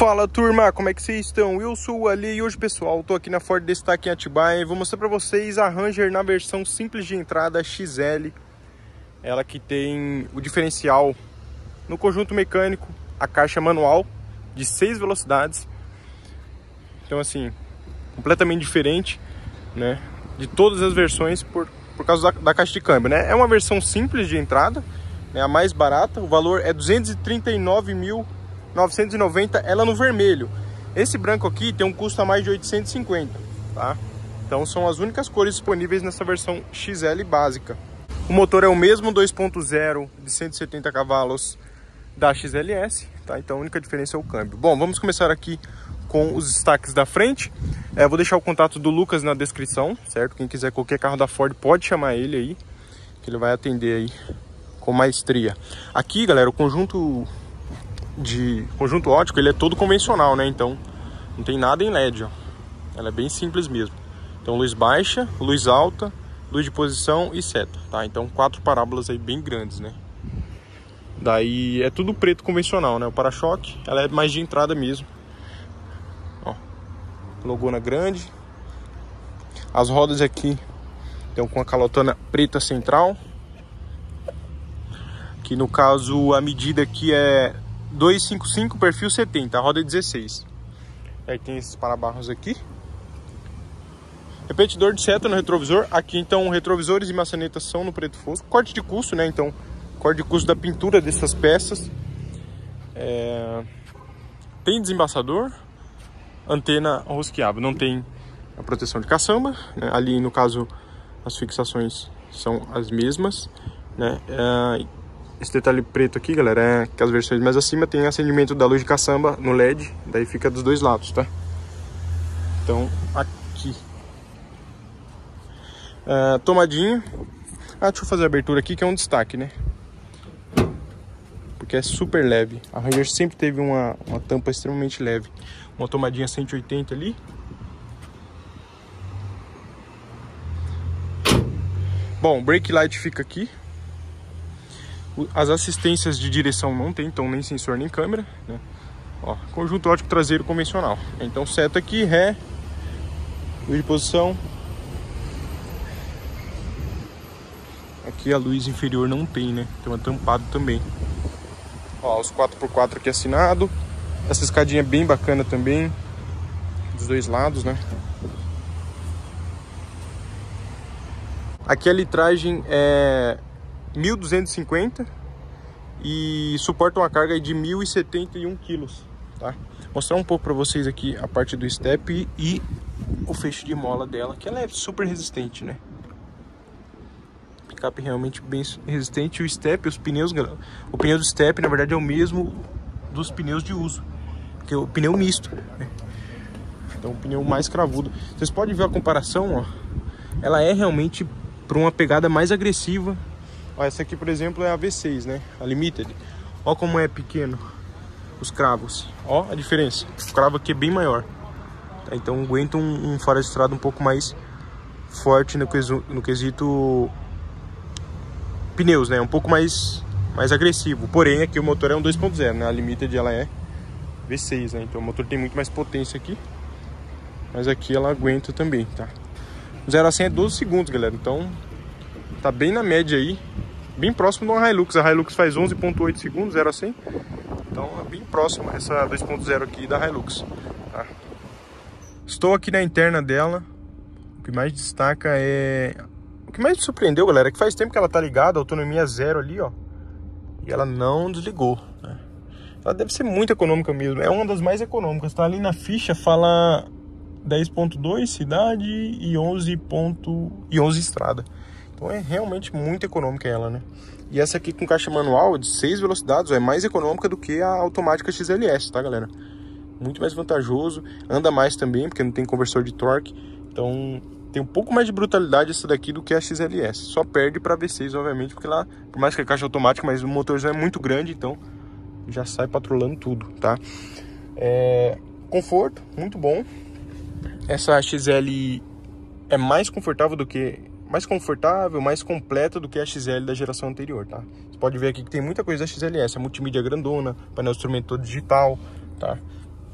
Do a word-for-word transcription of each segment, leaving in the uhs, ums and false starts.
Fala turma, como é que vocês estão? Eu sou o Ali e hoje pessoal, tô aqui na Ford Destaque em Atibaia e vou mostrar pra vocês a Ranger na versão simples de entrada X L. Ela que tem o diferencial no conjunto mecânico, a caixa manual de seis velocidades. Então assim, completamente diferente, né, de todas as versões por, por causa da, da caixa de câmbio, né? É uma versão simples de entrada, né, a mais barata, o valor é duzentos e trinta e nove mil novecentos e noventa, ela no vermelho. Esse branco aqui tem um custo a mais de oitocentos e cinquenta, tá? Então são as únicas cores disponíveis nessa versão X L básica. O motor é o mesmo dois ponto zero de cento e setenta cavalos da X L S, tá? Então a única diferença é o câmbio. Bom, vamos começar aqui com os destaques da frente. É, vou deixar o contato do Lucas na descrição, certo? Quem quiser qualquer carro da Ford pode chamar ele aí, que ele vai atender aí com maestria. Aqui, galera, o conjunto de conjunto óptico, ele é todo convencional, né? Então não tem nada em L E D, ó. Ela é bem simples mesmo. Então luz baixa, luz alta, luz de posição e seta, tá? Então quatro parábolas aí bem grandes, né? Daí é tudo preto convencional, né? O para-choque, ela é mais de entrada mesmo. Ó, logona grande. As rodas aqui estão com a calotona preta central. Que no caso a medida aqui é duzentos e cinquenta e cinco, perfil setenta, a roda é dezesseis. Aí tem esses para-barros aqui. Repetidor de seta no retrovisor. Aqui então retrovisores e maçanetas são no preto fosco. Corte de custo, né? Então, corte de custo da pintura dessas peças. É... Tem desembaçador. Antena rosqueável. Não tem a proteção de caçamba, né? Ali no caso as fixações são as mesmas, né? É... Esse detalhe preto aqui, galera, é que as versões mais acima tem acendimento da luz de caçamba no L E D, daí fica dos dois lados, tá? Então, aqui. Uh, tomadinha. Ah, deixa eu fazer a abertura aqui, que é um destaque, né? Porque é super leve. A Ranger sempre teve uma, uma tampa extremamente leve. Uma tomadinha cento e oitenta ali. Bom, o brake light fica aqui. As assistências de direção não tem, então nem sensor nem câmera, né? Ó, conjunto óptico traseiro convencional. Então seta aqui, ré, luz de posição. Aqui a luz inferior não tem, né? Tem uma tampado também. Ó, os quatro por quatro aqui assinado. Essa escadinha é bem bacana também, dos dois lados, né? Aqui a litragem é mil duzentos e cinquenta e suporta uma carga de mil e setenta e um quilos, tá? Vou mostrar um pouco para vocês aqui a parte do step e o fecho de mola dela, que ela é super resistente, né? Picape realmente bem resistente. O step, os pneus, o pneu do step na verdade é o mesmo dos pneus de uso, que é o pneu misto, né? Então o pneu mais cravudo. Vocês podem ver a comparação, ó. Ela é realmente para uma pegada mais agressiva. Ó, essa aqui, por exemplo, é a V seis, né? A Limited. Ó como é pequeno os cravos. Ó a diferença. O cravo aqui é bem maior. Tá? Então aguenta um, um fora de estrada um pouco mais forte no quesito, no quesito pneus, né? Um pouco mais, mais agressivo. Porém, aqui o motor é um dois ponto zero, né? A Limited ela é V seis, né? Então o motor tem muito mais potência aqui. Mas aqui ela aguenta também, tá? zero a cem é doze segundos, galera. Então tá bem na média aí, bem próximo de uma Hilux. A Hilux faz onze ponto oito segundos, zero a cem. Então é bem próximo essa dois ponto zero aqui da Hilux, tá? Estou aqui na interna dela. O que mais destaca é... O que mais me surpreendeu, galera, é que faz tempo que ela tá ligada, autonomia zero ali, ó. E ela não desligou, né? Ela deve ser muito econômica mesmo. É uma das mais econômicas, tá? Ali na ficha fala dez ponto dois cidade e onze, e onze estrada. Então é realmente muito econômica ela, né? E essa aqui com caixa manual de seis velocidades ó, é mais econômica do que a automática X L S, tá, galera? Muito mais vantajoso, anda mais também, porque não tem conversor de torque. Então tem um pouco mais de brutalidade essa daqui do que a X L S. Só perde para V seis, obviamente, porque lá, por mais que a caixa automática, mas o motorzão é muito grande, então já sai patrolando tudo, tá? É... Conforto, muito bom. Essa X L é mais confortável do que... mais confortável, mais completa do que a X L da geração anterior, tá? Você pode ver aqui que tem muita coisa da X L S, a multimídia grandona, painel instrumento todo digital, tá?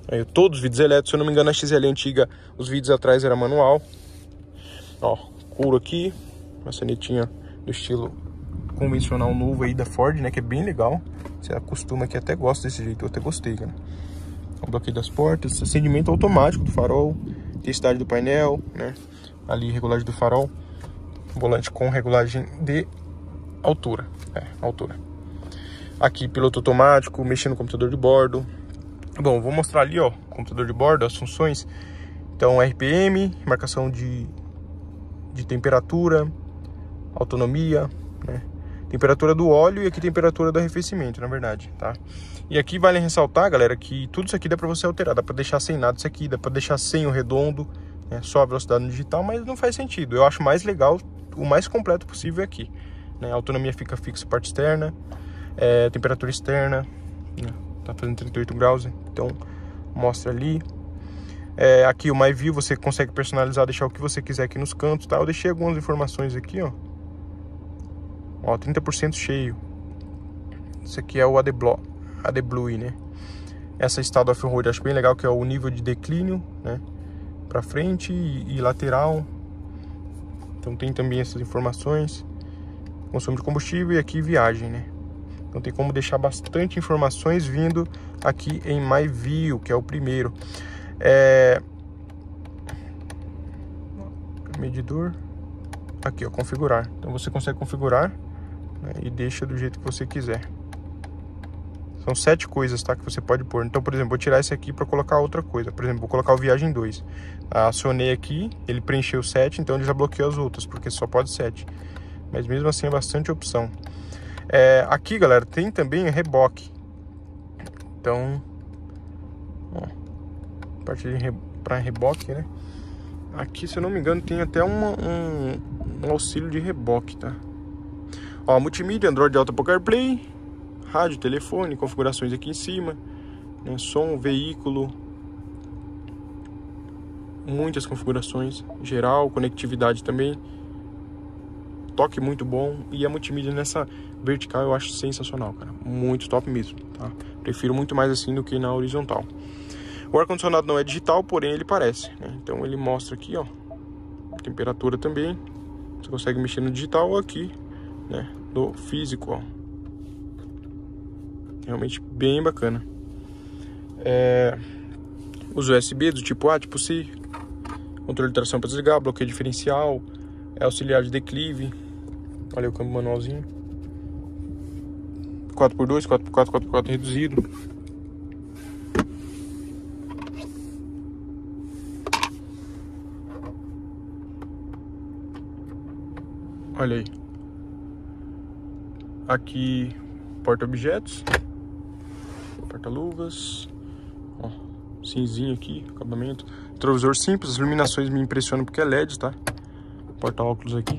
Aí, todos os vidros elétricos, se eu não me engano a X L antiga, os vidros atrás era manual. Ó, couro aqui, uma sanetinha do estilo convencional novo aí da Ford, né, que é bem legal. Você acostuma aqui, até gosta desse jeito, eu até gostei, cara. O bloqueio das portas, acendimento automático do farol, intensidade do painel, né, ali regulagem do farol, volante com regulagem de altura, é, altura. Aqui piloto automático, mexendo no computador de bordo. Bom, vou mostrar ali, ó, computador de bordo, as funções. Então, R P M, marcação de, de temperatura, autonomia, né? Temperatura do óleo e aqui temperatura do arrefecimento, na verdade, tá? E aqui vale ressaltar, galera, que tudo isso aqui dá pra você alterar. Dá pra deixar sem nada isso aqui, dá pra deixar sem o redondo, né? Só a velocidade no digital, mas não faz sentido. Eu acho mais legal, o mais completo possível aqui, né? A autonomia fica fixa, parte externa, é, temperatura externa, né? Tá fazendo trinta e oito graus, então mostra ali. É, aqui o My View, você consegue personalizar, deixar o que você quiser aqui nos cantos, tá? Eu deixei algumas informações aqui, ó. Ó, trinta por cento cheio. Isso aqui é o A D Blue, né? Essa estado off-road, acho bem legal, que é o nível de declínio, né? Pra frente e, e lateral. Então tem também essas informações. Consumo de combustível e aqui viagem, né? Então tem como deixar bastante informações vindo aqui em My View, que é o primeiro. É... Medidor. Aqui, ó, configurar. Então você consegue configurar, né, e deixa do jeito que você quiser. São sete coisas, tá, que você pode pôr. Então, por exemplo, vou tirar esse aqui para colocar outra coisa. Por exemplo, vou colocar o Viagem dois. Acionei aqui, ele preencheu sete, então ele já bloqueou as outras, porque só pode sete. Mas mesmo assim é bastante opção. É, aqui, galera, tem também reboque. Então, ó, parte de re... para reboque, né? Aqui, se eu não me engano, tem até uma, um, um auxílio de reboque, tá? Ó, multimídia, Android Auto, Apple CarPlay, rádio, telefone, configurações aqui em cima, né? Som, veículo, muitas configurações, geral, conectividade também, toque muito bom, e a multimídia nessa vertical eu acho sensacional, cara, muito top mesmo, tá? Prefiro muito mais assim do que na horizontal. O ar-condicionado não é digital, porém ele parece, né? Então ele mostra aqui, ó, temperatura também. Você consegue mexer no digital ou aqui, né, no físico, ó. Realmente bem bacana. É... Os U S B do tipo A, tipo C, controle de tração para desligar, bloqueio diferencial, é auxiliar de declive. Olha o câmbio manualzinho. quatro por dois, quatro por quatro, quatro por quatro reduzido. Olha aí. Aqui, porta-objetos, porta-luvas, ó, cinzinho aqui, acabamento. Retrovisor simples, as iluminações me impressionam porque é L E D, tá? Porta-óculos aqui.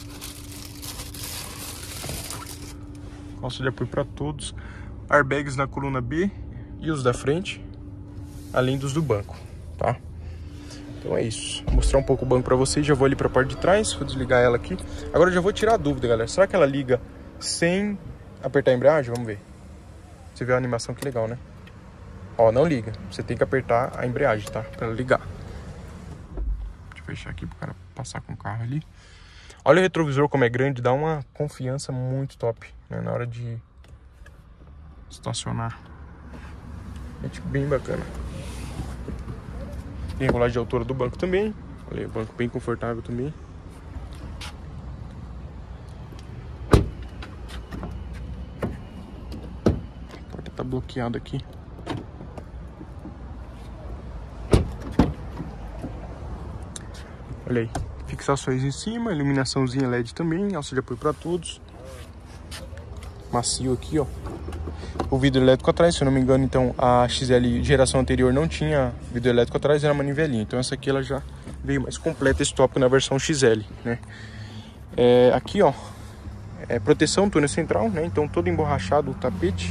Calça de apoio para todos. Airbags na coluna B e os da frente, além dos do banco, tá? Então é isso. Vou mostrar um pouco o banco para vocês. Já vou ali para a parte de trás. Vou desligar ela aqui. Agora eu já vou tirar a dúvida, galera. Será que ela liga sem apertar a embreagem? Vamos ver. Você vê a animação, que legal, né? Ó, não liga. Você tem que apertar a embreagem, tá? Para ela ligar. Deixa eu fechar aqui para o cara passar com o carro ali. Olha o retrovisor como é grande. Dá uma confiança muito top, né? Na hora de estacionar. Gente, bem bacana. Tem regulagem de altura do banco também. Olha aí, o banco bem confortável também. A porta tá bloqueada aqui. Olha aí, fixações em cima, iluminaçãozinha L E D também, alça de apoio para todos. Macio aqui, ó. O vidro elétrico atrás, se eu não me engano, então a X L geração anterior não tinha vidro elétrico atrás, era manivelinha. Então essa aqui ela já veio mais completa, esse tópico na versão X L, né? É, aqui, ó, é proteção túnel central, né? Então todo emborrachado o tapete.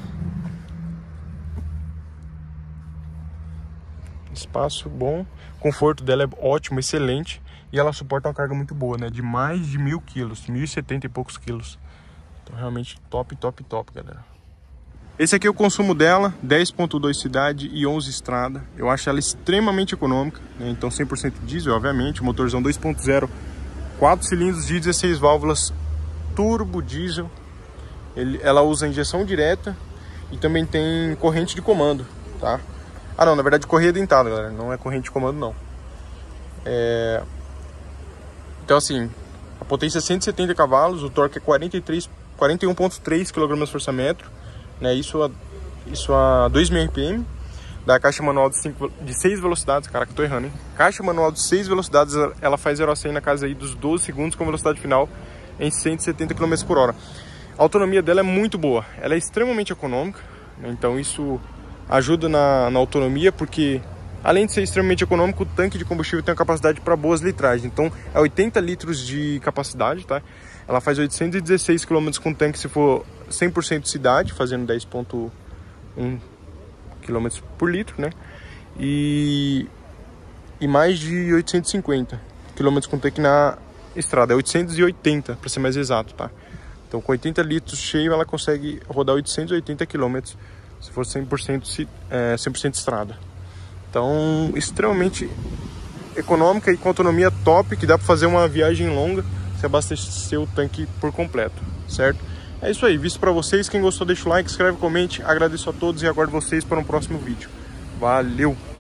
Espaço bom, conforto dela é ótimo, excelente. E ela suporta uma carga muito boa, né? De mais de mil quilos, mil e setenta e poucos quilos. Então realmente top, top, top, galera. Esse aqui é o consumo dela, dez ponto dois cidade e onze estrada. Eu acho ela extremamente econômica, né? Então cem por cento diesel, obviamente, motorzão dois ponto zero, quatro cilindros de dezesseis válvulas, turbo diesel. Ele, ela usa injeção direta e também tem corrente de comando, tá? Ah não, na verdade correia dentada, galera, não é corrente de comando não. É... Então assim, a potência é cento e setenta cavalos, o torque é quarenta e três, quarenta e um ponto três quilograma-força-metro, né? Isso a, isso a dois mil R P M, da caixa manual de, cinco, de seis velocidades, caraca, tô errando, hein? Caixa manual de seis velocidades, ela faz zero a cem na casa aí dos doze segundos com velocidade final em cento e setenta quilômetros por hora. A autonomia dela é muito boa, ela é extremamente econômica, né? Então isso ajuda na, na autonomia, porque além de ser extremamente econômico, o tanque de combustível tem uma capacidade para boas litragens. Então é oitenta litros de capacidade, tá? Ela faz oitocentos e dezesseis quilômetros com tanque se for cem por cento cidade, fazendo dez ponto um quilômetros por litro, né? E, e mais de oitocentos e cinquenta quilômetros com tanque na estrada, é oitocentos e oitenta para ser mais exato, tá? Então com oitenta litros cheio ela consegue rodar oitocentos e oitenta quilômetros se for cem por cento, é, cem por cento estrada. Então extremamente econômica e com autonomia top, que dá para fazer uma viagem longa se abastecer o tanque por completo, certo? É isso aí, visto para vocês. Quem gostou deixa o like, escreve, comente. Agradeço a todos e aguardo vocês para um próximo vídeo. Valeu!